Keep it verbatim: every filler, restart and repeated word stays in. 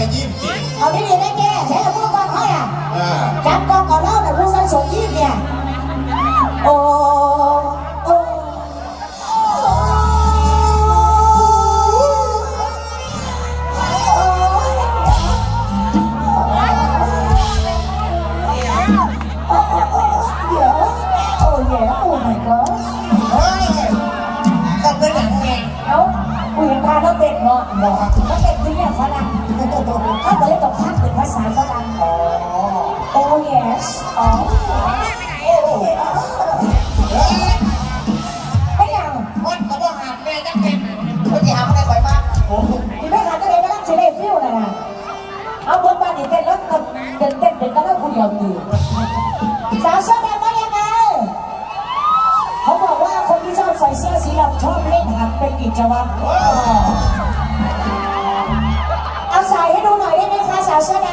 ยิ้มจริงเอาที่นี่ได้แก่ใช้กับพวกกองเขาอ่ะจับกองก่อนเล่าแต่ผู้สร้างสมยิ้มเนี่ยโอ้โอ้เขาเต้นเนาะเขาเต้นที่เนี่ยฝรั่งเขาเต้นกับพักเป็นภาษาฝรั่งโอ้ yes อ๋อไม่ยังคนเขาบอกหาแม่จังเป็นเขาจะหาอะไรไปบ้างที่แม่หาจะได้ก็ต้องใช้เล่ฟิวนะนะเอาบนบ้านนี่เต้นแล้วเต้นเต้นเต้นก็แล้วคุณยอมดีสาวเสื้อแดงว่ายังไงเขาบอกว่าคนที่ชอบใส่เสื้อสีดำชอบเล่นหักเป็นกิจวัตรเอาใส่ให้ดูหน่อยได้ไหมคะสาวเสื้อแด